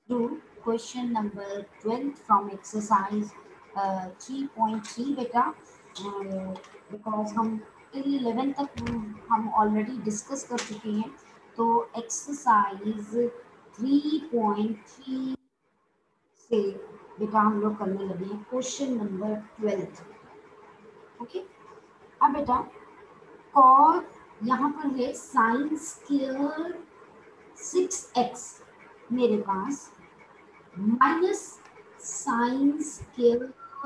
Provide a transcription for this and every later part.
to question number 12 from exercise 3.3 बेटा because हम till 11 तक हम ऑलरेडी डिस्कस कर चुके हैं तो एक्सरसाइज 3.3 से बेटा हम लोग करने लगे हैं क्वेश्चन नंबर 12। ओके, अब बेटा कॉस यहाँ पर है साइन स्क्वायर 6x मेरे पास माइनस साइन स्क्वायर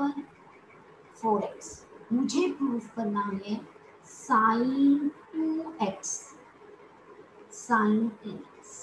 4x। मुझे प्रूफ करना है साइन 2x साइन 10x।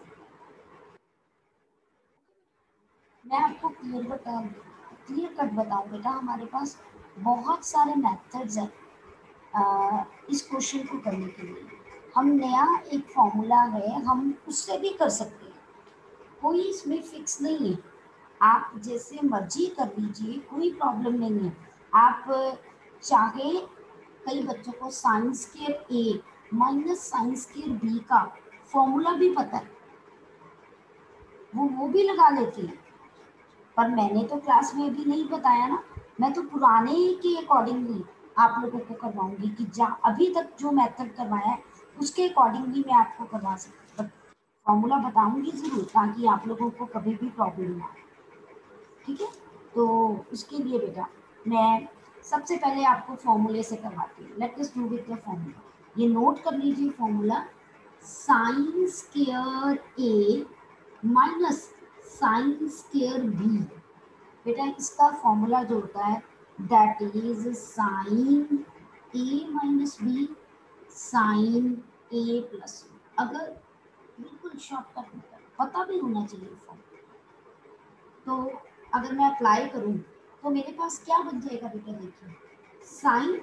मैं आपको क्लियर कट बताऊं बेटा, हमारे पास बहुत सारे मेथड्स हैं इस क्वेश्चन को करने के लिए। हम नया एक फॉर्मूला है, हम उससे भी कर सकते हैं, कोई इसमें फिक्स नहीं है। आप जैसे मर्जी कर लीजिए, कोई प्रॉब्लम नहीं है। आप चाहे, कई बच्चों को sine square A minus sine square B का फॉर्मूला भी पता है, वो भी लगा लेते हैं। पर मैंने तो क्लास में भी नहीं बताया ना, मैं तो पुराने के अकॉर्डिंगली आप लोगों को करवाऊंगी कि जहाँ अभी तक जो मेथड करवाया है उसके अकॉर्डिंगली मैं आपको करवा सकती हूँ। फॉर्मूला बताऊंगी जरूर ताकि आप लोगों को कभी भी प्रॉब्लम ना आए। ठीक है, तो उसके लिए बेटा मैं सबसे पहले आपको फॉर्मूले से करवाती हूँ। Let us do with the formula. ये नोट कर लीजिए formula, sine square A minus sine square B. बेटा इसका फॉर्मूला जो होता है that is sine A minus B sine A plus B. अगर बिल्कुल शॉर्टकट में पता भी होना चाहिए फॉर्मूला, तो अगर मैं अप्लाई करूं तो मेरे पास क्या बन जाएगा बेटा, देखिए sine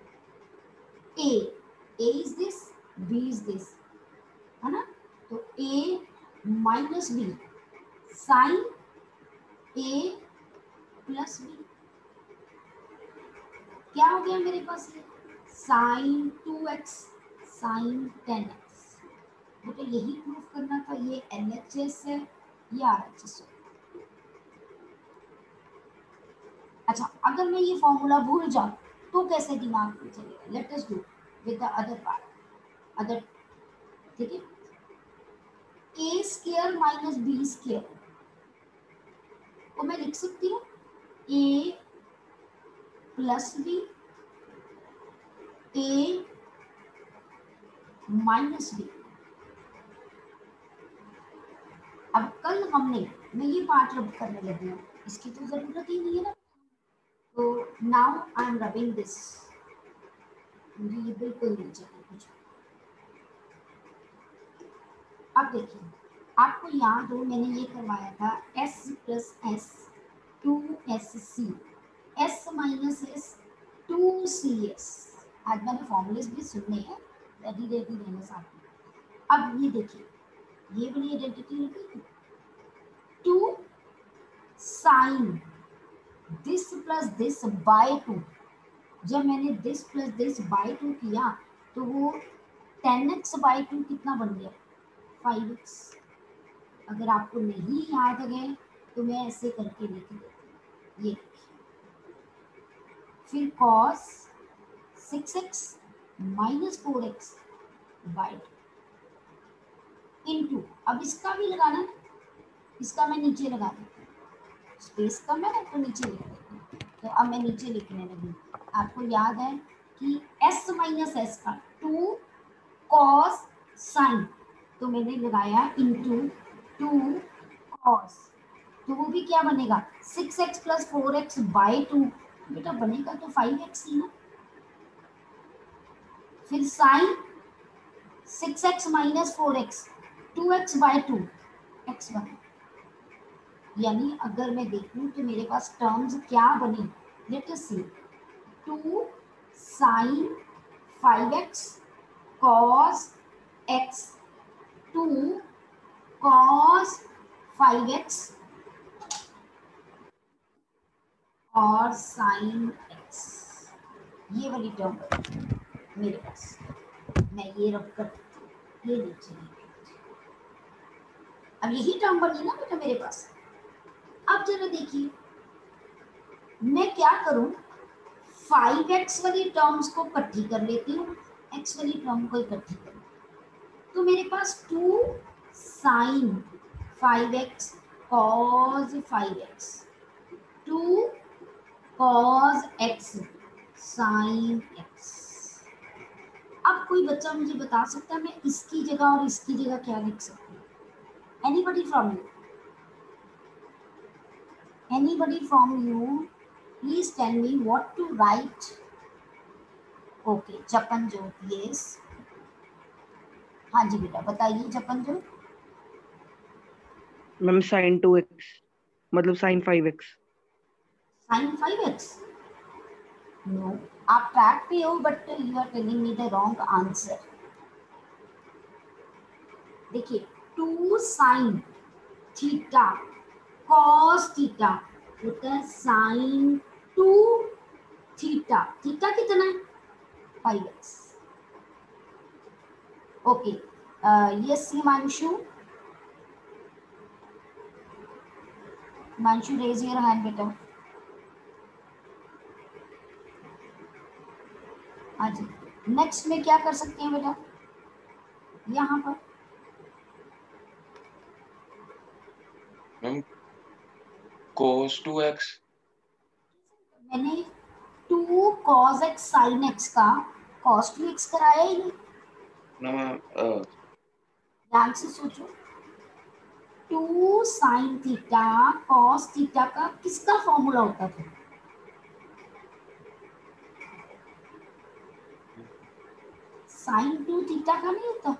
A is this, B is this, है ना। तो A minus B sine A plus B, क्या हो गया मेरे पास ये साइन 2x साइन 10x। बेटा यही प्रूफ करना था, ये LHS है या RHS है। अच्छा, अगर मैं ये फॉर्मूला भूल जाऊं तो कैसे दिमाग में चलेगा। Let us do with the other part, other, ठीक है। A square minus B square को मैं लिख सकती हूँ A plus B, A minus B. अब कल मैं ये पार्ट रब करने लगी हूँ, इसकी तो जरूरत ही नहीं है ना। तो now I am rubbing this, मुझे ये बिल्कुल नहीं चाहिए कुछ। अब देखिए, आपको याद हो मैंने ये करवाया था s plus S 2sc, s minus S 2cs। आज मैंने फॉर्मूलेस भी सुनने हैं, रेडी रेडी रहने साथ में। अब ये देखिए, ये वाली आइडेंटिटी लिखी 2 sine this plus this by 2। जब मैंने दिस प्लस दिस बाय 2 किया तो वो 10x बाय 2 कितना बन गया 5x। अगर आपको नहीं याद है तो मैं ऐसे करके लिख देती हूँ, ये फिर cos 6x minus 4x bye 2 into, अब इसका भी लगाना है, इसका मैं नीचे लगा देती हूँ, स्पेस कम है तो नीचे लिख देती हूँ। तो अब मैं नीचे लिखने लगी, आपको याद है कि s माइनस एस का 2 cos साइन, तो मैंने लगाया इंटू 2 cos, तो वो भी क्या बनेगा 6x प्लस 4x बाई 2। बेटा बनेगा तो 5x ही ना। फिर sign 6x minus 4x 2x by 2 x बने। यानी अगर मैं देखूं तो मेरे पास टर्म्स क्या बनी, let us see 2 sine 5x cos x 2 cos 5x और साइन x, ये वाली टर्म मेरे पास, मैं ये रख कर ये नीचे। अब यही टर्म बनी ना बेटा मेरे पास। अब जरा देखिए मैं क्या करूं, 5x वाली टर्म्स को इकट्ठी कर लेती हूँ, x वाली टर्म को इकट्ठी कर, तो मेरे पास 2 sine 5x cos 5x, 2 cos x sin x। अब कोई बच्चा मुझे बता सकता है मैं इसकी जगह और इसकी जगह क्या लिख सकती हूँ? Anybody from you, anybody from you please tell me what to write. Okay Jappan Jot, yes हाँ जी बेटा बताइए जपन जोत। मैम साइन 2x मतलब sine 5x। Sine 5x, no आप ट्रैक पे हो but you are telling me the wrong answer. देखिए 2 sine theta cos theta होता है साइन 2 थीटा, थीटा कितना है 5x। Okay yes Himanshu, Himanshu raise your hand बेटा। हाँ जी नेक्स्ट में क्या कर सकते हैं बेटा यहाँ पर, मैम cos 2x। मैंने 2 cos x sin x का cos 2x कराया ही नहीं, ना मैम ध्यान से सोचो। 2 साइन थीटा कॉस थीटा का किसका फॉर्मूला होता था? साइन 2 थीटा का नहीं होता,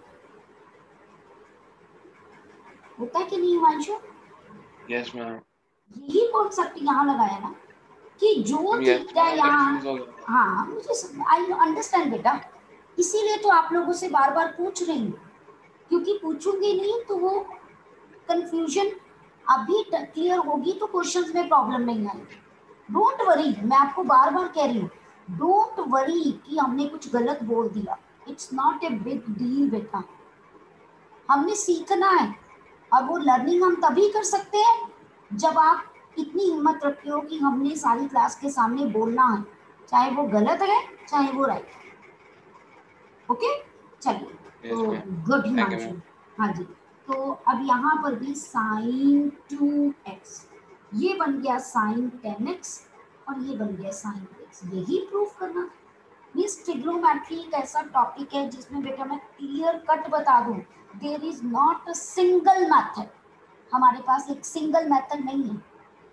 होता है कि नहीं हिमांशु? Yes ma'am. यही कॉन्सेप्ट यहाँ लगाया ना कि जो यस थीटा मैम यहाँ, कंफ्यूज हो गया। हाँ मुझे आई अंडरस्टैंड बेटा, इसीलिए तो आप लोगों से बार बार पूछ रही हूँ, क्योंकि पूछूंगी नहीं तो वो कंफ्यूजन अभी क्लियर होगी तो क्वेश्चंस में प्रॉब्लम नहीं आएगी। डोंट वरी, मैं आपको बार बार कह रही हूँ डोंट वरी कि हमने कुछ गलत बोल दिया, it's not a big deal बेटा, हमने सीखना है और वो लर्निंग हम तभी कर सकते हैं जब आप इतनी हिम्मत रखते हो कि हमने सारी क्लास के सामने बोलना है, चाहे वो गलत है चाहे वो राइट है। ओके चलिए यस तो ma'am good thank you Himanshu. Ma'am. हाँ जी तो अब यहाँ पर भी साइन 2x, ये बन गया साइन 10x और ये बन गया साइन x, यही प्रूफ करना था। मीन्स ट्रिग्नोमेट्री एक ऐसा टॉपिक है जिसमें बेटा मैं क्लियर कट बता दूं, there is not a single method, हमारे पास एक सिंगल मेथड नहीं है,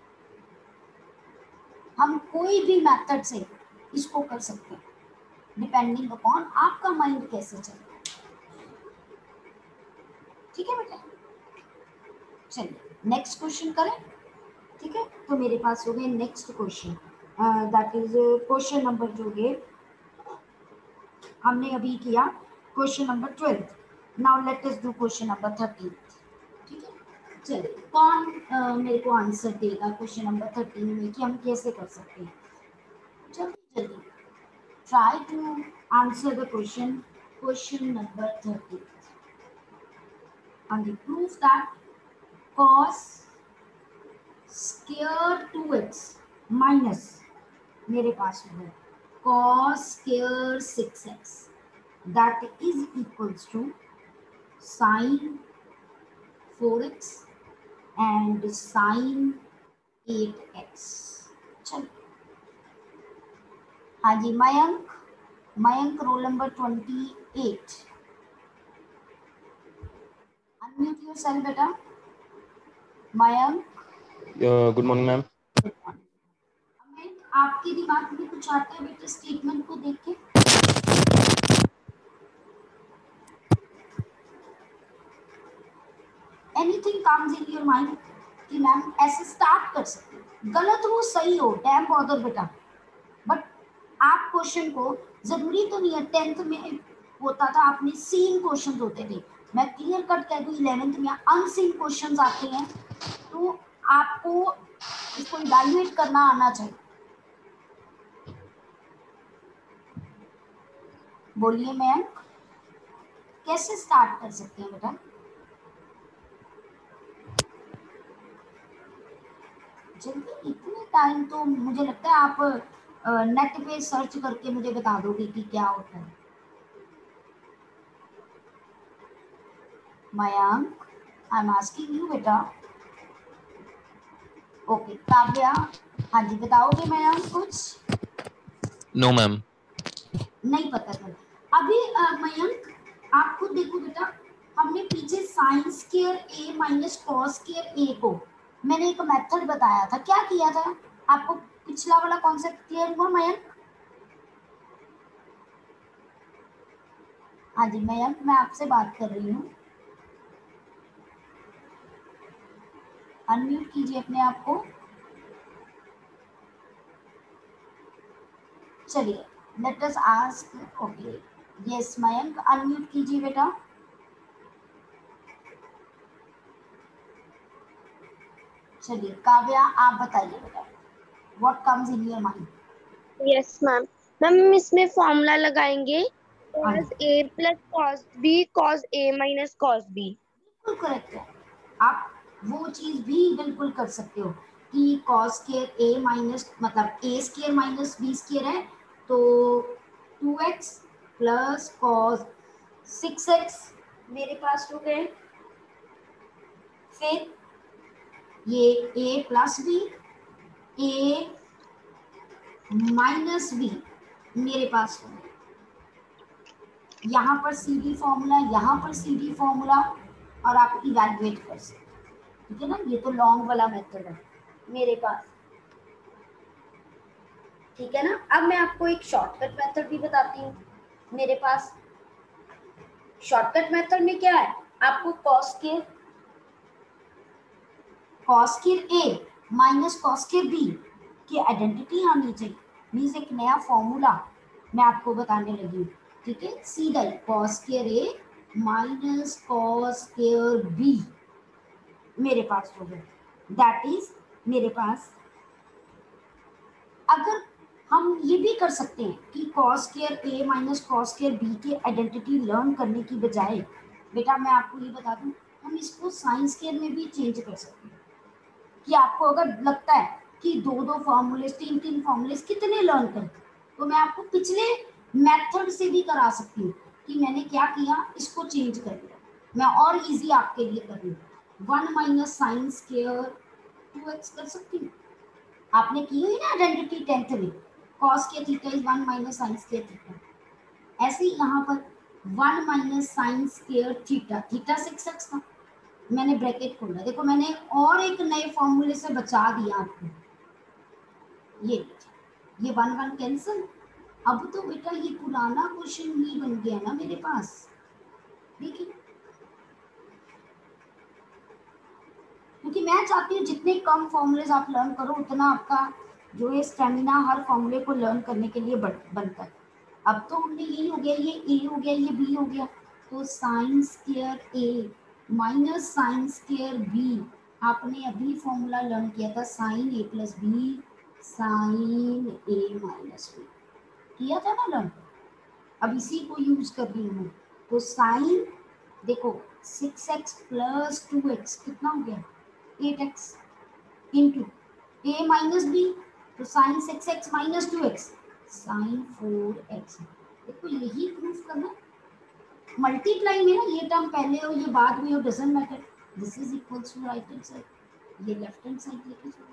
हम कोई भी मेथड से इसको कर सकते हैं डिपेंडिंग अपॉन आपका माइंड कैसे चले। ठीक है बेटा चलिए नेक्स्ट क्वेश्चन करें। ठीक है तो मेरे पास हो गए next question, that is question number जो है हमने अभी किया question number 12। Now let us do question number 13। ठीक है चलिए कौन मेरे को आंसर देगा क्वेश्चन नंबर 13 में कि हम कैसे कर सकते हैं, जल्दी जल्दी try to answer the question, question number 13 and the proof that cos square 2x minus मेरे पास है cos square 6x that is equals to sin 4x and sin 8x। चलो हाँ जी Mayank, Mayank roll number 28, unmute yourself बेटा Mayank. Good morning ma'am. Good morning. Mayank आपके दिमाग में कुछ आता है बेटा स्टेटमेंट को देख के? Anything comes in your mind कि मैम ऐसे स्टार्ट कर सकते हैं, गलत हो सही हो डैम बॉदर बेटा, बट आप क्वेश्चन को, जरूरी तो नहीं है 10th में होता था आपने सीन क्वेश्चन होते थे, मैं क्लियर कट कह दूं 11th में अनसीन क्वेश्चंस आते हैं, तो आपको इसको इवैल्यूएट करना आना चाहिए। बोलिए मैम कैसे स्टार्ट कर सकते हैं बेटा? जल्दी, इतने टाइम तो मुझे लगता है आप नेट पे सर्च करके मुझे बता दोगे कि क्या होता है। Mayank, I am asking you बेटा। ओके काव्या, हाँ जी बताओगे मयंक कुछ? No ma'am. नहीं पता चल। अभी मयंक आप खुद देखो बेटा, हमने पीछे sine square A minus cos square A को मैंने एक मेथड बताया था, क्या किया था आपको? पिछला वाला कॉन्सेप्ट क्लियर हुआ मयंक? हाँ जी मयंक, मैं आपसे बात कर रही हूँ, अनम्यूट कीजिए अपने आप को। चलिए let us ask. Okay yes Mayank, unmute कीजिए बेटा। चलिए काव्या आप बताइए बेटा, what comes in your mind? Yes ma'am. Ma'am इसमें फॉर्मूला लगाएंगे हाँ cos a plus cos b cos a minus cos b। बिल्कुल करेक्ट है, आप वो चीज भी बिल्कुल कर सकते हो कि cos स्क्वायर a माइनस मतलब a square minus b square है तो 2x प्लस cos 6x मेरे पास हो गए। फिर ये a plus b, a minus b मेरे पास हो गए। यहाँ पर सी डी फॉर्मूला, यहाँ पर सी डी फॉर्मूला, और आप इवैल्यूएट कर सकते हो, ठीक है ना। ये तो लॉन्ग वाला मेथड है मेरे पास, ठीक है ना। अब मैं आपको एक शॉर्टकट मेथड भी बताती हूँ मेरे पास। शॉर्टकट मेथड में क्या है, आपको cos square A minus cos square B की आइडेंटिटी आनी चाहिए, मीन्स एक नया फॉर्मूला मैं आपको बताने लगी हूँ, ठीक है। सीधा ही cos square A minus cos square B मेरे पास हो गया। दैट इज मेरे पास, अगर हम ये भी कर सकते हैं कि cos square A minus cos square B की आइडेंटिटी लर्न करने की बजाय बेटा मैं आपको ये बता दूं, हम इसको साइन स्क्वायर में भी चेंज कर सकते हैं कि आपको अगर लगता है कि दो दो फॉर्मूले तीन तीन फॉर्मूले कितने लर्न करें, तो मैं आपको पिछले मेथड से भी करा सकती हूँ कि मैंने क्या किया, इसको चेंज कर दिया, मैं और इजी आपके लिए कर रही हूँ। 1 माइनस साइन स्क्वायर 2x कर सकती हूँ, आपने की हुई ना आइडेंटिटी 10th में, cos के theta is 1 minus sine square theta. ऐसे ही यहाँ पर 1 minus sine square theta, theta 6x था, मैंने ब्रैकेट खोला, देखो मैंने और एक नए फॉर्मूले से बचा दिया आपको। ये लीजिए, ये 1 1 कैंसिल। अब तो बेटा ये पुराना क्वेश्चन ही बन गया ना मेरे पास, देखिए, क्योंकि मैं चाहती हूँ जितने कम फॉर्मूलेज आप लर्न करो उतना आपका जो है स्टेमिना हर फॉर्मूले को लर्न करने के लिए बनता है। अब तो हमने यही हो गया, ये ए हो गया, ये बी हो गया, तो sine square A minus sine square B, आपने अभी फॉर्मूला लर्न किया था sine A plus B sine A minus B, किया था ना लर्न, अब इसी को यूज कर रही हूँ। तो साइन देखो 6x प्लस 2x कितना हो गया 8x into A minus B, तो sine 6x minus 2x sine 4x। देखो यही प्रूफ करना, मल्टीप्लाई में ना ये टर्म पहले हो ये बाद में हो doesn't matter, this is equals to right hand side, ये लेफ्ट हैंड साइड लेके चलो।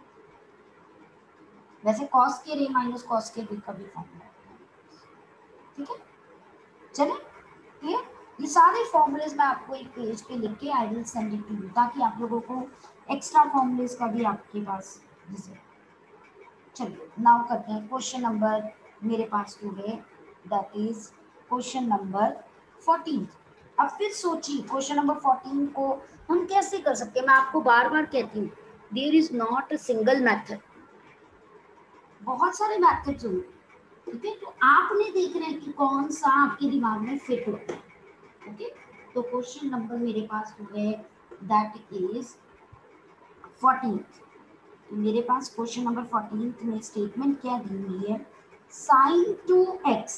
वैसे cos के रे माइनस cos के बी का भी फॉर्मूला है, ठीक है। चले क्लियर, ये सारे फॉर्मूलेज मैं आपको एक पेज पे लिख के I will send it to you, ताकि आप लोगों को एक्स्ट्रा फॉर्मूलेज का भी आपके पास जैसे। चलिए नाउ करते हैं क्वेश्चन नंबर मेरे पास हो गए, दैट इज क्वेश्चन नंबर 14। अब फिर सोचिए क्वेश्चन नंबर 14 को हम कैसे कर सकते हैं। मैं आपको बार बार कहती हूँ there is not a single method, बहुत सारे मेथड्स होंगे, ठीक है। तो आपने देखना है कि कौन सा आपके दिमाग में फिट होता है, ओके। तो क्वेश्चन नंबर मेरे पास हो गए दैट इज 14th। मेरे पास क्वेश्चन नंबर 14th में स्टेटमेंट क्या दी हुई है, sine 2x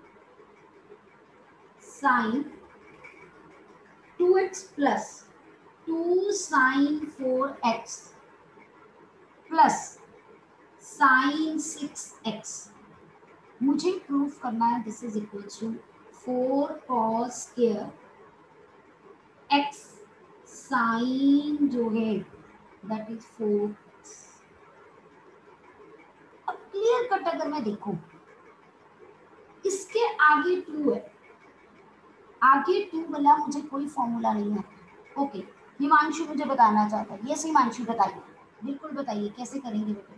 sine 2x plus 2 sine 4x plus sine 6x, मुझे प्रूफ करना है this is equal to 4 cos square x sine जो है दैट इज 4। अब क्लियर कट अगर मैं देखूं, इसके आगे 2 है, आगे 2 वाला मुझे कोई फॉर्मूला नहीं है। ओके, हिमांशु मुझे बताना चाहता है। यस हिमांशु बताइए, बिल्कुल बताइए कैसे करेंगे बेटा।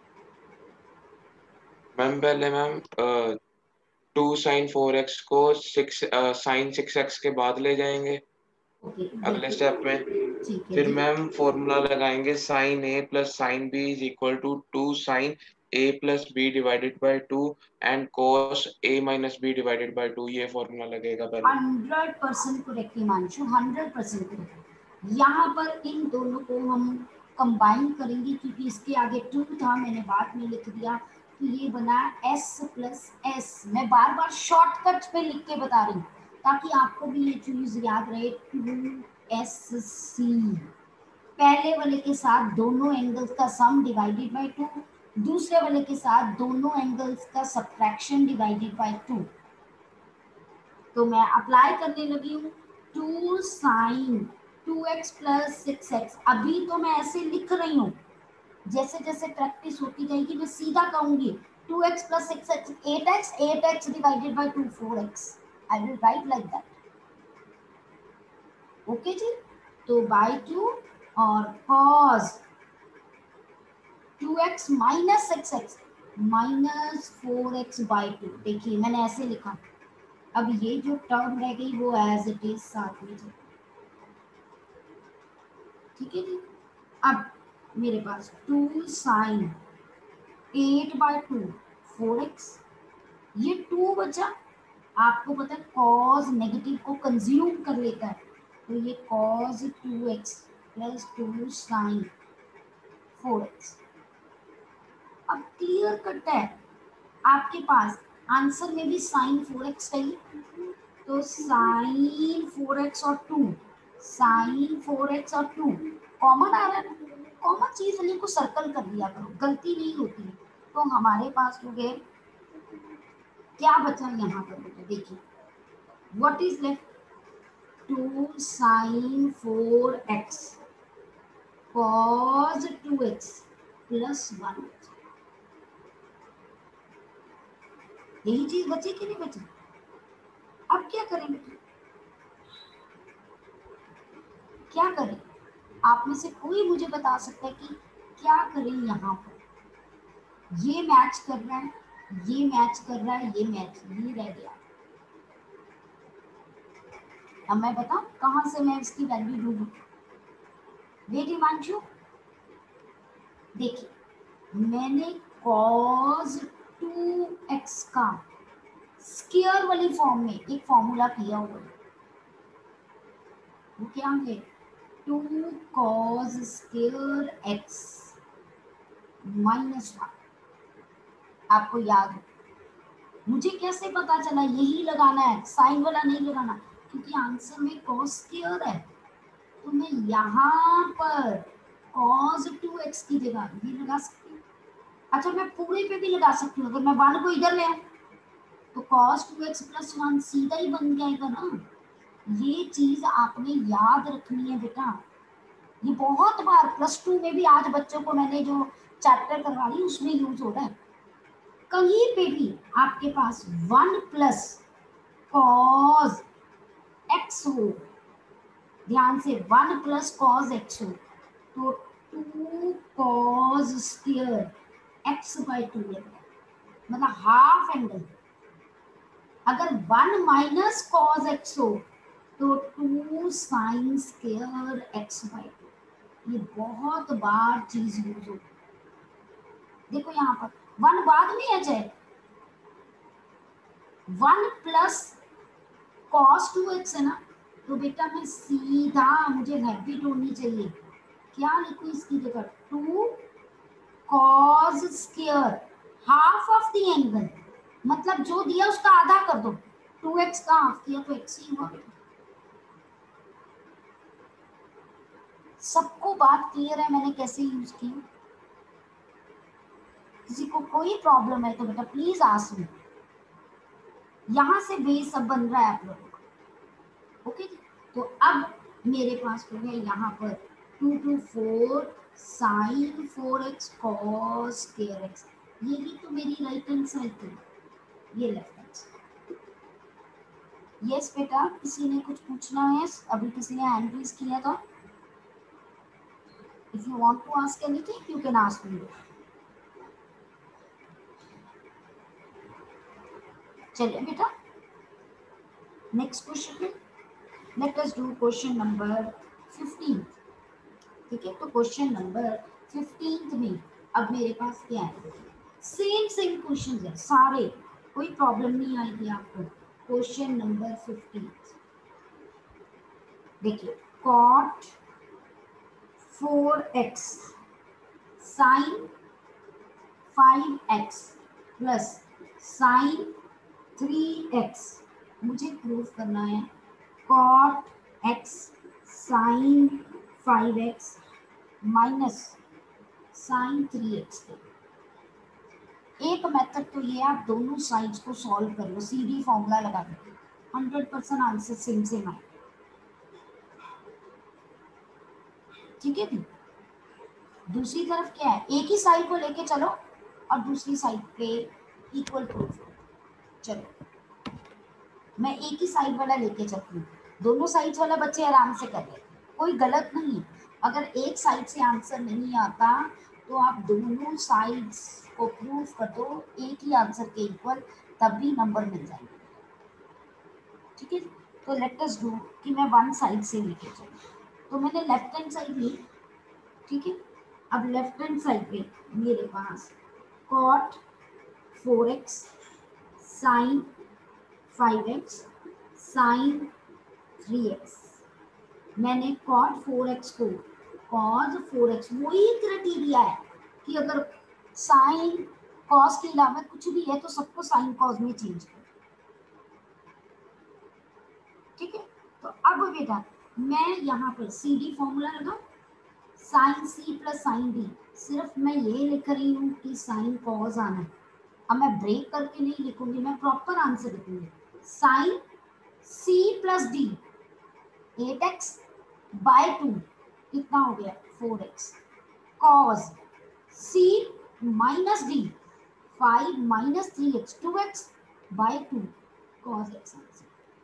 मैम पहले मैम 2 sin 4x को 6 sin 6x के बाद ले जाएंगे ओके अगले स्टेप में। ठीक है फिर जी। मैम फॉर्मूला लगाएंगे sin a plus sin b is equal to 2 sin a plus b divided by 2 and cos a minus b divided by 2, ये फॉर्मूला लगेगा पहले। 100% करेक्ट हिमांशु, 100% करेक्ट। यहाँ पर इन दोनों को हम कंबाइन करेंगे क्योंकि इसके आगे 2 था, मैंने बाद में लिख दिया, तो ये बना s प्लस s। मैं बार बार शॉर्टकट पे लिख के बता रही हूँ ताकि आपको भी ये चीज याद रहे। 2sc, पहले वाले के साथ दोनों एंगल्स का सम डिवाइडेड बाय 2, दूसरे वाले के साथ दोनों एंगल्स का सब्ट्रैक्शन डिवाइडेड बाय 2। तो मैं अप्लाई करने लगी हूँ 2 साइन 2x प्लस 6x। अभी तो मैं ऐसे लिख रही हूँ, जैसे जैसे प्रैक्टिस होती जाएगी मैं सीधा कहूंगी 2x plus 6x 8x, 8x divided by 2 4x। I will write like that. Okay जी, तो बाय 2 और cos 2x minus 6x minus 4x bye 2। देखिए मैंने ऐसे लिखा, अब ये जो टर्म रह गई वो एज इट इज साथ में चल, ठीक है जी। अब मेरे पास 2 साइन 8 बाय 2 4x, ये 2 बचा। आपको पता है cos नेगेटिव को कंज्यूम कर लेता है, तो ये cos 2x plus 2 sine 4x। अब क्लियर कट है, आपके पास आंसर में भी साइन 4x चाहिए, तो साइन 4x और 2, साइन 4x और 2 कॉमन आ रहा है। कॉमन चीज वाली को सर्कल कर दिया करो, गलती नहीं होती है। तो हमारे पास हो गए, क्या बचा यहाँ पर बेटा, देखिए what is left, 2 sine 4x cos 2x plus 1। यही चीज बची कि नहीं बची? अब क्या करेंगे, क्या करें? आप में से कोई मुझे बता सकता है कि क्या करें यहाँ पर? ये मैच कर रहा है, ये मैच कर रहा है, ये मैच, ये रह गया। अब मैं बताऊं कहां से मैं इसकी वैल्यू ढूंढूं? वेट हिमांशु, देखिए मैंने cos 2x का स्क्वायर वाली फॉर्म में एक फॉर्मूला किया हुआ है, वो क्या है, 2 cos स्क्वायर x माइनस 1। आपको याद हो, मुझे कैसे पता चला यही लगाना है, साइन वाला नहीं लगाना, क्योंकि आंसर में cos स्क्वायर है। तो मैं यहाँ पर cos 2x की जगह ये लगा सकती हूँ। अच्छा मैं पूरे पे भी लगा सकती हूँ, अगर मैं 1 को इधर ले आऊँ तो cos 2x प्लस 1 सीधा ही बन जाएगा ना। ये चीज आपने याद रखनी है बेटा, ये बहुत बार +2 में भी आज बच्चों को मैंने जो चैप्टर करवा रही उसमें यूज हो रहा है। कहीं पे भी आपके पास 1 प्लस cos x हो, ध्यान से 1 प्लस cos x हो, तो 2 cos स्क्वायर x बाय 2 लगेगा, मतलब हाफ एंगल। अगर 1 माइनस cos x हो तो 2 साइन स्क्वायर x बाय 2। ये बहुत बार चीज यूज होती है। देखो यहाँ पर 1 बाद में आ जाए, 1 प्लस cos 2x है ना, तो बेटा मैं सीधा, मुझे हैबिट होनी चाहिए, क्या लिखूं इसकी जगह, 2 cos square half of the angle, मतलब जो दिया उसका आधा कर दो, 2x का हाफ किया तो x ही हुआ। सबको बात क्लियर है मैंने कैसे यूज की? किसी को कोई प्रॉब्लम है तो बेटा प्लीज आस्क मी। यहाँ से बेस सब बन रहा है आप लोगों का। ओके, तो अब मेरे पास हो गया यहाँ पर 2 to 4 sine 4x cos square x। ये ही तो मेरी राइट हैंड साइड थी, ये लेफ्ट हैंड साइड। यस बेटा, किसी ने कुछ पूछना है? अभी किसी ने हैंड रेज किया था? If you want to ask anything you can ask me. चलिए बेटा, नेक्स्ट क्वेश्चन में let us do question number 15। ठीक है, तो क्वेश्चन नंबर 15 में अब मेरे पास क्या है? सेम क्वेश्चन है सारे, कोई प्रॉब्लम नहीं आएगी आपको। क्वेश्चन नंबर 15 देखिए, cot 4x sign 5x plus sign 3x। मुझे प्रूव करना है cot x sine 5x minus sine 3x के। एक मेथड तो ये, आप दोनों साइड्स को सॉल्व कर लो, सीडी फॉर्मूला लगा दो, 100% आंसर सेम आए। ठीक है जी। दूसरी तरफ क्या है, एक ही साइड को लेके चलो और दूसरी साइड पे इक्वल प्रूफ। चलो मैं एक ही साइड वाला लेके चलती हूँ, दोनों साइड्स वाला बच्चे आराम से कर ले, कोई गलत नहीं है। अगर एक साइड से आंसर नहीं आता तो आप दोनों साइड्स को प्रूफ कर दो एक ही आंसर के इक्वल, तब भी नंबर मिल जाएंगे। ठीक है, तो लेट अस डू कि मैं वन साइड से लेके चलूँ। तो मैंने लेफ्ट हैंड साइड ली। ठीक है, अब लेफ्ट हैंड साइड पे मेरे पास cot 4x sign 5x sign 3x। मैंने कॉट 4x को कॉस 4x, वही क्राइटेरिया है कि अगर साइन कॉस के अलावा कुछ भी है तो सबको साइन कॉस में चेंज करो। ठीक है, तो अब बेटा मैं यहाँ पर सी डी फॉर्मूला लगा, sine C plus sine D. सिर्फ मैं ये लिख रही हूँ कि साइन कॉस आना है। अब मैं ब्रेक करके नहीं लिखूंगी, मैं प्रॉपर आंसर लिखूंगी। Sine C plus D 8x by 2 कितना हो गया 4x, cos C minus D 5 minus 3x 2x by 2 cos x answer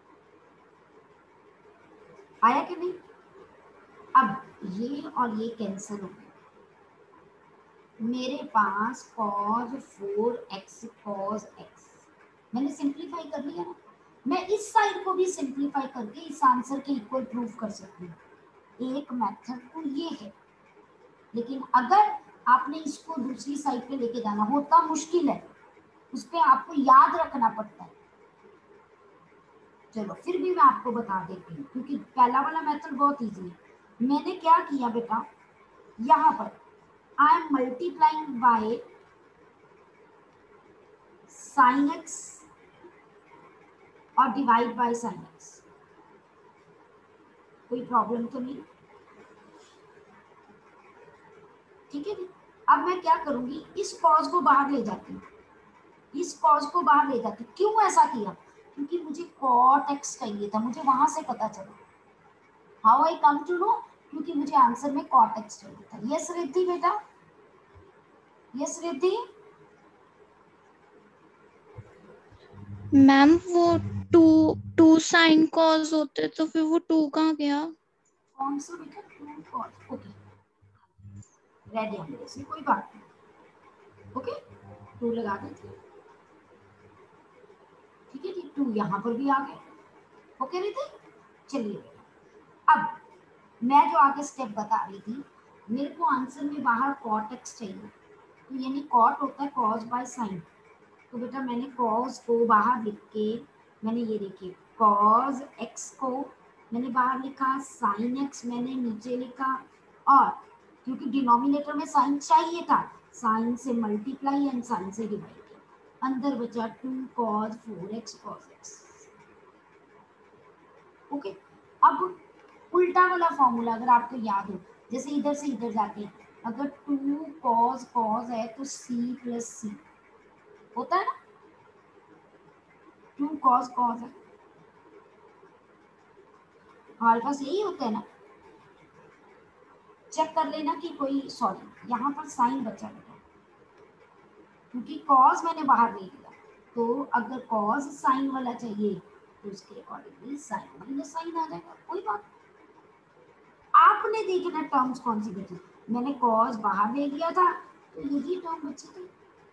आया कि नहीं? अब ये और ये कैंसिल हो गया, मेरे पास cos 4x cos x मैंने सिंप्लीफाई कर लिया ना। मैं इस साइड को भी सिंप्लीफाई करके इस आंसर के इक्वल प्रूफ कर सकती हूँ। एक मेथड तो ये है, लेकिन अगर आपने इसको दूसरी साइड पे लेके जाना होता मुश्किल है, उस पर आपको याद रखना पड़ता है। चलो फिर भी मैं आपको बता देती हूँ, क्योंकि पहला वाला मेथड बहुत इजी है। मैंने क्या किया बेटा, यहाँ पर I am multiplying by sine x और डिवाइड बाय साइन एक्स। कोई प्रॉब्लम तो नहीं? ठीक है जी। अब मैं क्या करूंगी, इस कॉज को बाहर ले जाती हूँ, इस कॉज को बाहर ले जाती हूँ। क्यों ऐसा किया? क्योंकि मुझे कॉट एक्स चाहिए था, मुझे वहां से पता चला। How I come to know? क्योंकि मुझे आंसर में कॉट एक्स चाहिए था। यस रिद्धि बेटा, यस रिद्धि। मैम वो टू टू साइन कॉस होते तो फिर वो टू कहाँ गया? कौन सा बेटा? To cot. ओके, रेडी है मेरे से, कोई बात नहीं। ओके, टू लगा देते हैं। ठीक है जी, टू यहाँ पर भी आ गए। ओके रिद्धि, चलिए अब मैं जो आगे स्टेप बता रही थी, मेरे को आंसर में बाहर कॉट एक्स चाहिए, तो यानी कॉट होता है कॉस बाय साइन। तो बेटा मैंने कॉस को बाहर लिख के, मैंने ये देखिए कॉस एक्स को मैंने बाहर लिखा, साइन एक्स मैंने नीचे लिखा, और क्योंकि डिनोमिनेटर में साइन चाहिए था, साइन से मल्टीप्लाई एंड साइन से डिवाइड किया, अंदर बचा 2 cos 4x cos x। Okay, अब उल्टा वाला फॉर्मूला अगर आपको याद हो, जैसे इधर से इधर जाते हैं, अगर 2 cos है तो c प्लस सी होता है ना, 2 cos है, हमारे पास यही होता है ना। चेक कर लेना कि कोई, सॉरी यहाँ पर साइन बचा है क्योंकि कॉस मैंने बाहर ले लिया, तो अगर कॉस साइन वाला चाहिए तो उसके अकॉर्डिंगली साइन माइनस साइन आ जाएगा, कोई बात। आपने देखना टर्म्स कौन सी बची, मैंने कॉस बाहर ले लिया था तो यही टर्म बची थी।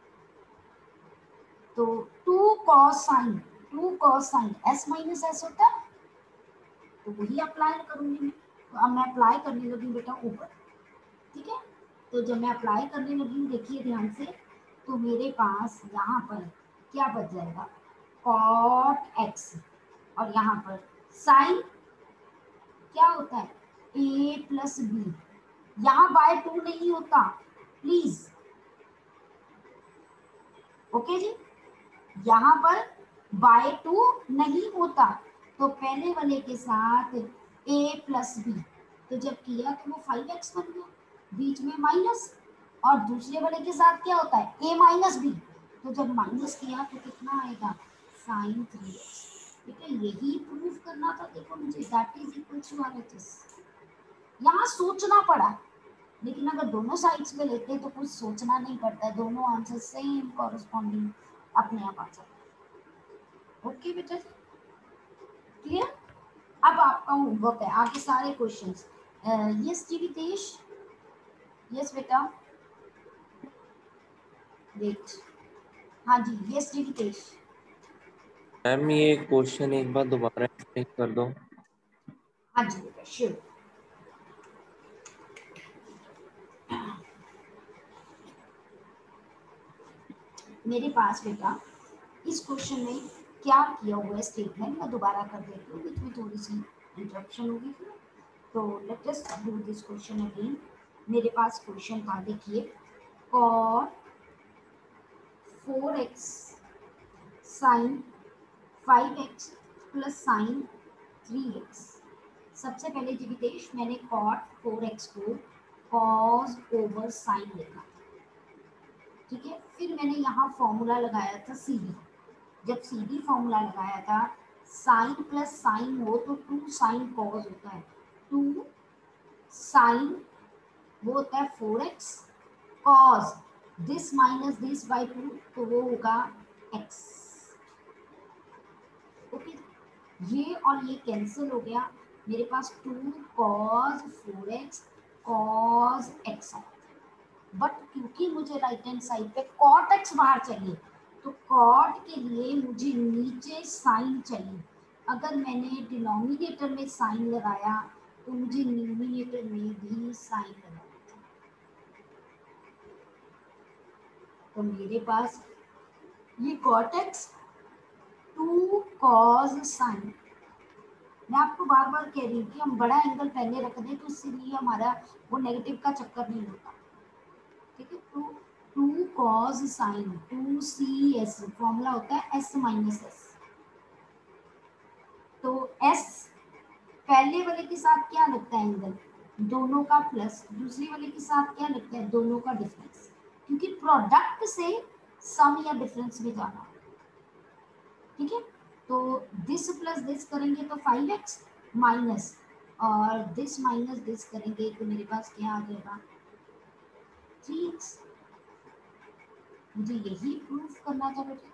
तो 2 cos sine s minus S होता है, तो वही अप्लाई करूंगी मैं। तो अब मैं अप्लाई करने लगी बेटा ऊपर, ठीक है। तो जब मैं अप्लाई करने लगी, देखिए ध्यान से, तो मेरे पास यहाँ पर क्या बच जाएगा, cot x, और यहाँ पर साइन क्या होता है, a प्लस बी। यहाँ बाय 2 नहीं होता प्लीज, ओके जी, यहाँ पर बाय 2 नहीं होता। तो पहले वाले के साथ a प्लस बी, तो जब किया तो वो 5x बन गया, बीच में माइनस, और दूसरे वाले के साथ क्या होता है, a माइनस बी, तो जब माइनस किया तो कितना आएगा, साइन 3x। बेटा यही प्रूव करना था, देखो मुझे, that is equal to RHS। यहाँ सोचना पड़ा, लेकिन अगर दोनों साइड्स पे लेते हैं तो कुछ सोचना नहीं पड़ता है, दोनों आंसर सेम कॉरेस्पॉन्डिंग अपने आप आ जाता है। ओके बेटा, क्लियर। अब आपका होमवर्क है आगे सारे क्वेश्चंस। यस जी विदेश, यस बेटा, वेट, हाँ जी, यस जी विदेश। मैम ये क्वेश्चन एक बार दोबारा एक्सप्लेन कर दो। हाँ जी बेटा, श्योर। मेरे पास बेटा इस क्वेश्चन में क्या किया हुआ है स्टेटमेंट, मैं दोबारा कर देती हूँ, बीच में थोड़ी सी इंटरप्शन होगी फिर। तो let us do this question again. मेरे पास क्वेश्चन था, देखिए, cot 4x sign 5x plus sign 3x। सबसे पहले जिवितेश मैंने cot 4x को cos ओवर साइन लिखा, ठीक है। फिर मैंने यहाँ फॉर्मूला लगाया था CD। जब CD फॉर्मूला लगाया था, साइन प्लस साइन हो तो 2 साइन कॉस होता है, 2 साइन वो होता है 4x, cos this minus this by 2 तो वो होगा x। ओके, ये और ये कैंसिल हो गया, मेरे पास 2 cos 4x cos x है। बट क्योंकि मुझे राइट हैंड साइड पे cot x बाहर चाहिए, तो cot के लिए मुझे नीचे साइन चाहिए। अगर मैंने डिनोमिनेटर में साइन लगाया तो मुझे न्यूमिनेटर में भी साइन लगाना चाहिए। तो मेरे पास ये cot x 2 cos साइन, मैं आपको बार बार कह रही हूँ कि हम बड़ा एंगल पहले रख दें तो इसलिए हमारा वो नेगेटिव का चक्कर नहीं होता, ठीक है। तो 2 cos साइन 2CS, फॉर्मूला होता है S माइनस एस। तो S पहले वाले के साथ क्या लगता है, एंगल दोनों का प्लस, दूसरे वाले के साथ क्या लगता है, दोनों का डिफरेंस, क्योंकि प्रोडक्ट से सम या डिफरेंस में जाना, ठीक है। तो दिस प्लस दिस करेंगे तो 5x माइनस, और दिस माइनस दिस करेंगे तो मेरे पास क्या आ जाएगा, 3x। मुझे यही प्रूफ करना था बेटा।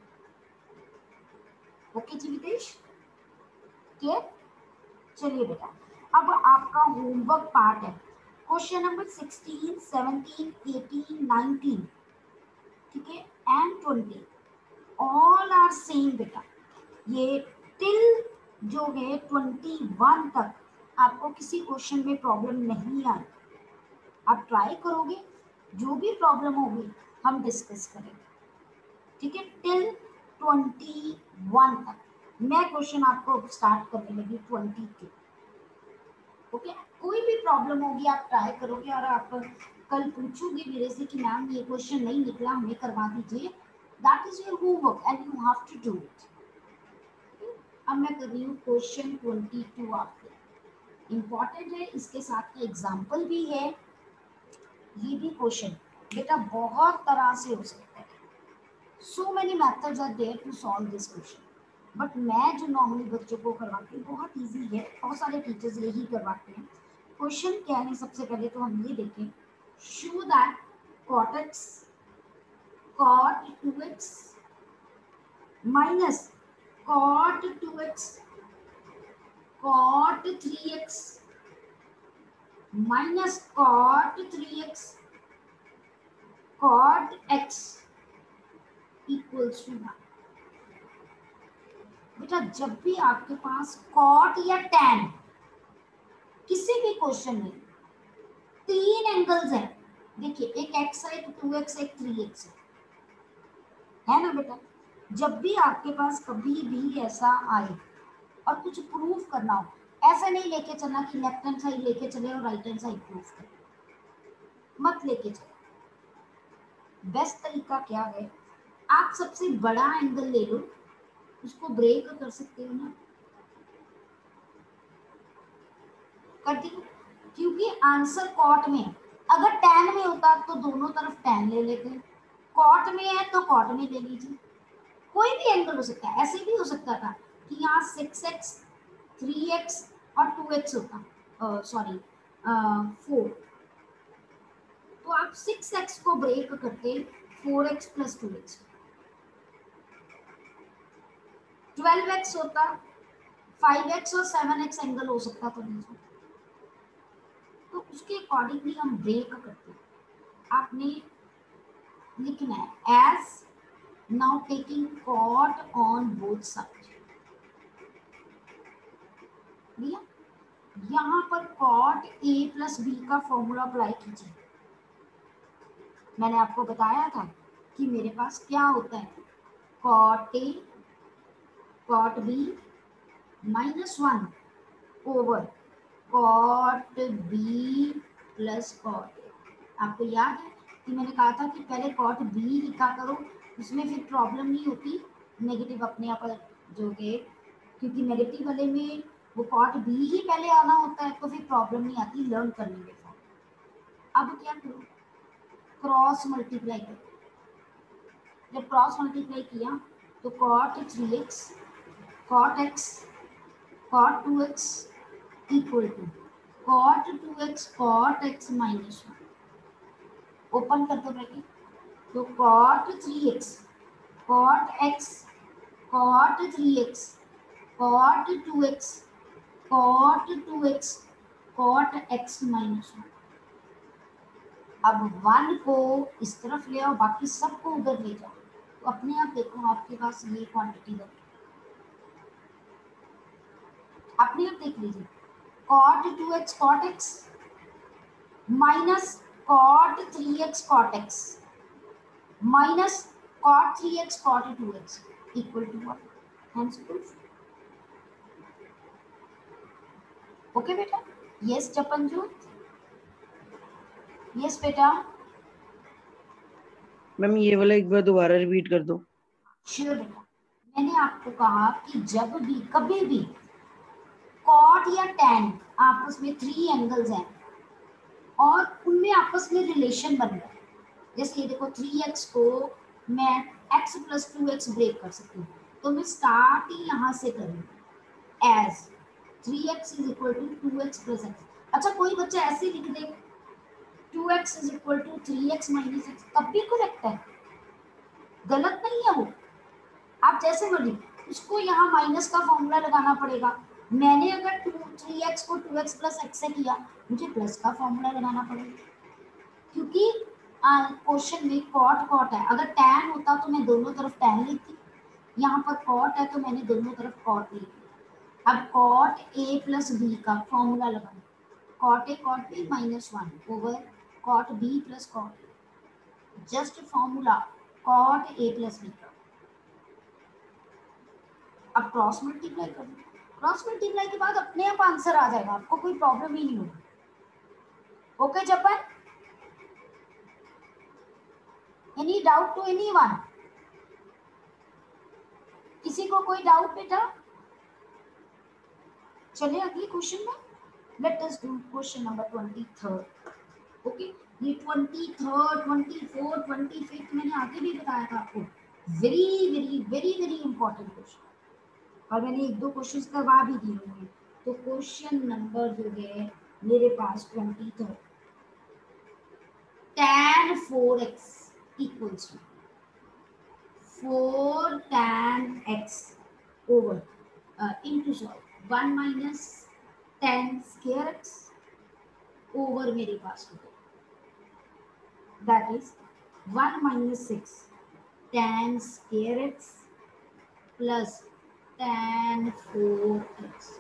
ओके जी विदेश, क्लियर। चलिए बेटा, अब आपका होमवर्क पार्ट है, क्वेश्चन नंबर 16, 17, 18, 19, ठीक है, एंड 20 ऑल आर सेम बेटा। ये टिल जो है 21 तक आपको किसी क्वेश्चन में प्रॉब्लम नहीं आई। आप ट्राई करोगे, जो भी प्रॉब्लम होगी हम डिस्कस करेंगे, ठीक है, टिल 21 तक। मैं क्वेश्चन आपको स्टार्ट करने लगी 22। ओके, कोई भी प्रॉब्लम होगी आप ट्राई करोगे, और आप कल पूछोगे मेरे से कि मैम ये क्वेश्चन नहीं निकला, हमें करवा दीजिए, that is your homework and you have to do it. अब मैं कर रही हूँ क्वेश्चन 22 आपके, इम्पॉर्टेंट है, इसके साथ का एग्जाम्पल भी है, ये भी क्वेश्चन बेटा बहुत तरह से हो सकता है। So many methods are there to solve this question, but मैं जो नॉर्मली बच्चों को करवाती हूँ बहुत इजी है, बहुत सारे टीचर्स यही करवाते हैं। क्वेश्चन क्या है, सबसे पहले तो हम ये देखें, show that cot x cot 2x minus cot 2x cot 3x minus cot 3x cot x equals to 1। बेटा जब भी आपके पास cot या tan किसी भी क्वेश्चन में तीन एंगल्स हैं, देखिए एक x है, एक 2x, एक 3x है ना बेटा। जब भी आपके पास कभी भी ऐसा आए और कुछ प्रूफ करना हो, ऐसा नहीं लेके चलना कि लेफ्ट हैंड साइड लेके चले और राइट हैंड साइड प्रूफ करें, मत लेके चलो। बेस्ट तरीका क्या है, आप सबसे बड़ा एंगल ले लो, उसको ब्रेक कर सकते हो ना, कर दी। क्योंकि आंसर कॉट में, अगर टैन में होता तो दोनों तरफ टैन ले लेते, कॉट में है तो कॉट में ले लीजिए। कोई भी एंगल हो सकता है, ऐसे भी हो सकता था कि यहाँ 6x 3x और 2x होता, सॉरी 4, तो आप 6x को ब्रेक करते 4x प्लस 2x, 12x होता, 5x और 7x एंगल हो सकता था बीच में, तो उसके अकॉर्डिंगली हम ब्रेक करते हैं। आपने लिखना है as now taking cot on both side, लिया। यहाँ पर कॉट a प्लस बी का फॉर्मूला अप्लाई कीजिए। मैंने आपको बताया था कि मेरे पास क्या होता है, cot a cot b -1 over cot b plus cot a। आपको याद है कि मैंने कहा था कि पहले कॉट b लिखा करो, उसमें फिर प्रॉब्लम नहीं होती, नेगेटिव अपने आप जो के, क्योंकि नेगेटिव वाले में वो कॉट b ही पहले आना होता है, तो फिर प्रॉब्लम नहीं आती लर्न करने में। अब क्या करो, क्रॉस मल्टीप्लाई करो। जब क्रॉस मल्टीप्लाई किया तो cot 3x cot x cot 2x equal to cot 2x cot x -1। Open कर दो ब्रैकेट, तो cot 3x cot x cot 3x cot 2x cot 2x cot x -1। अब 1 को इस तरफ ले आओ, बाकी सबको उधर ले जाओ, तो अपने आप देखो आपके पास ये क्वांटिटी बनी, अपने आप देख लीजिए। Cot 2x cot x minus cot 3x cot x minus cot 3x cot 2x equal to 1। Hence proof. Okay बेटा, यस जपनजोत, यस बेटा। मैम ये वाला एक बार दोबारा रिपीट कर दो। श्योर बेटा, मैंने आपको कहा कि जब भी कभी भी कॉट या टैन आपस में 3 एंगल्स हैं और उनमें आपस में रिलेशन बन रहा है, जैसे ये देखो 3x को मैं x प्लस 2x ब्रेक कर सकती हूँ, तो मैं स्टार्ट ही यहाँ से करूँगी as 3x is equal to 2x plus x। अच्छा कोई बच्चा ऐसे लिख दे 2x is equal to 3x minus x, तब भी करेक्ट है, गलत नहीं है वो। आप जैसे बोलिए उसको यहाँ माइनस का फॉर्मूला लगाना पड़ेगा। मैंने अगर 3x को 2x प्लस x से किया, मुझे प्लस का फॉर्मूला लगाना पड़ेगा, क्योंकि क्वेश्चन में कॉट कॉट है। अगर टैन होता तो मैं दोनों तरफ टैन लिखती, यहाँ पर कॉट है तो मैंने दोनों तरफ कॉट लिखी। अब कॉट a प्लस बी का फॉर्मूला लगाना, cot a cot b -1 over cot b plus cot a, just formula cot a plus b का। अब क्रॉस मल्टीप्लाई कर दो, क्रॉस मल्टीप्लाई के बाद अपने आप आंसर आ जाएगा, आपको कोई प्रॉब्लम ही नहीं होगी। Okay Japan, any doubt to anyone? किसी को कोई डाउट बेटा? चलिए अगले क्वेश्चन में, let us do question number 23। Okay, ये 23rd, 24th, 25th मैंने आगे भी बताया था आपको। Very very very very important question, और मैंने एक दो क्वेश्चन करवा भी दिए हुए हैं। तो क्वेश्चन नंबर जो है मेरे पास 23rd, tan 4x equals to 4 tan x over into 1 minus tan square x over मेरे पास होगा, that is 1 minus 6 tan square x plus tan 4x।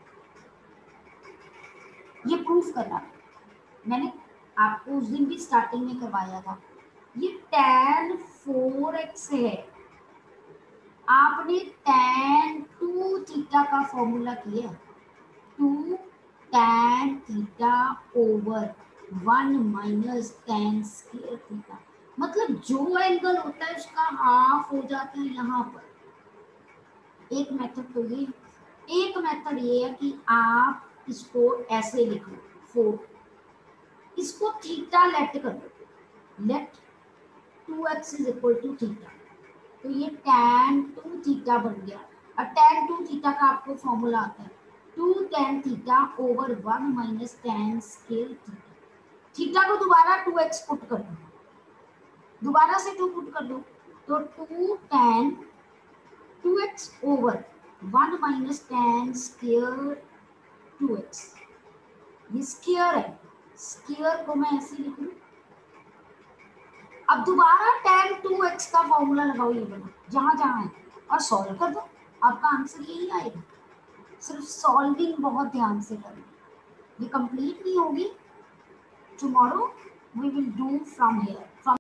ये प्रूफ करना है, मैंने आपको उस दिन भी स्टार्टिंग में करवाया था। ये tan 4x है, आपने tan 2 थीटा का फॉर्मूला किया, 2 tan theta over 1 minus tan square theta, मतलब जो एंगल होता है उसका हाफ हो जाता है यहाँ पर। एक मेथड तो ये, एक मेथड ये है कि आप इसको ऐसे लिख लो, 4, इसको थीटा लेट कर लो, let 2x is equal to theta, तो ये tan 2 थीटा बन गया। और tan 2 थीटा का आपको फॉर्मूला आता है 2 tan theta over 1 minus tan square theta. Theta को दोबारा 2x पुट कर दो, दोबारा से 2 पुट कर दो, तो 2 tan 2x over 1 minus tan square 2x। ये स्क्वायर है, स्क्वायर को मैं ऐसे लिख लूं। अब दोबारा tan 2x का फॉर्मूला लगाओ, ये बना जहां जहां है, और सॉल्व कर दो, आपका आंसर यही आएगा। सिर्फ सॉल्विंग बहुत ध्यान से करना, ये कंप्लीट नहीं होगी। Tomorrow we will do from here, from